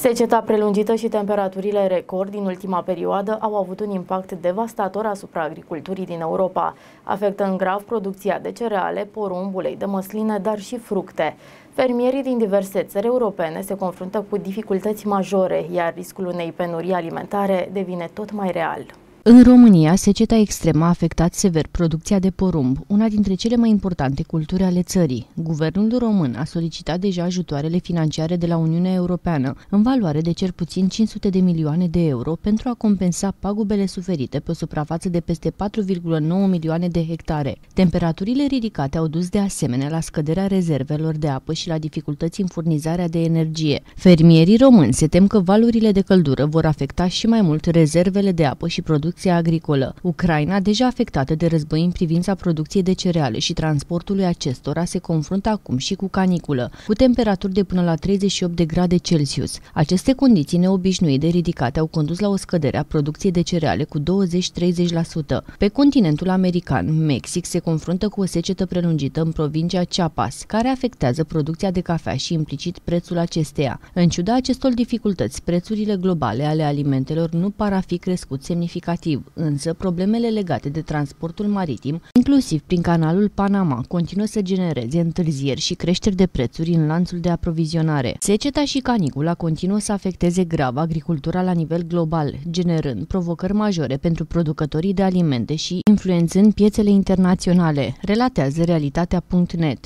Seceta prelungită și temperaturile record din ultima perioadă au avut un impact devastator asupra agriculturii din Europa. Afectă în grav producția de cereale, porumb, ulei de măsline, dar și fructe. Fermierii din diverse țări europene se confruntă cu dificultăți majore, iar riscul unei penurii alimentare devine tot mai real. În România, seceta extremă a afectat sever producția de porumb, una dintre cele mai importante culturi ale țării. Guvernul român a solicitat deja ajutoarele financiare de la Uniunea Europeană, în valoare de cel puțin 500 de milioane de euro, pentru a compensa pagubele suferite pe o suprafață de peste 4,9 milioane de hectare. Temperaturile ridicate au dus de asemenea la scăderea rezervelor de apă și la dificultăți în furnizarea de energie. Fermierii români se tem că valurile de căldură vor afecta și mai mult rezervele de apă și producția agricolă. Ucraina, deja afectată de război în privința producției de cereale și transportului acestora, se confruntă acum și cu caniculă, cu temperaturi de până la 38 de grade Celsius. Aceste condiții neobișnuite ridicate au condus la o scădere a producției de cereale cu 20-30%. Pe continentul american, Mexic se confruntă cu o secetă prelungită în provincia Chiapas, care afectează producția de cafea și implicit prețul acesteia. În ciuda acestor dificultăți, prețurile globale ale alimentelor nu par a fi crescut semnificativ, însă problemele legate de transportul maritim, inclusiv prin canalul Panama, continuă să genereze întârzieri și creșteri de prețuri în lanțul de aprovizionare. Seceta și canicula continuă să afecteze grav agricultura la nivel global, generând provocări majore pentru producătorii de alimente și influențând piețele internaționale, relatează Realitatea.net.